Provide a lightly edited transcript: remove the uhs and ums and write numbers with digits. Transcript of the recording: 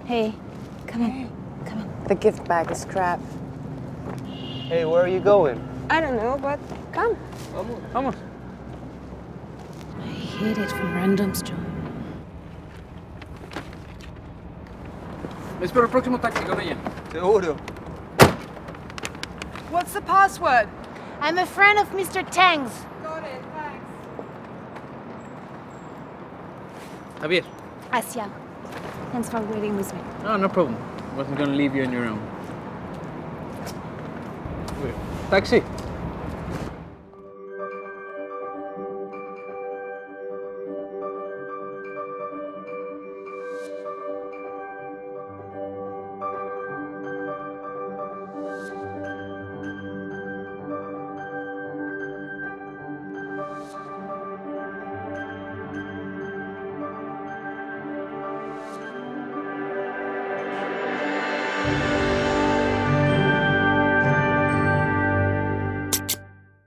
Hey, come in. Come in. The gift bag is crap. Hey, where are you going? I don't know, but come. Vamos. I hate it when randoms join. Me espero el próximo taxi con ella. Seguro. What's the password? I'm a friend of Mr. Tang's. Got it, thanks. Javier. Asya. Thanks for waiting with me. No, no problem. Wasn't gonna leave you on your own. Taxi.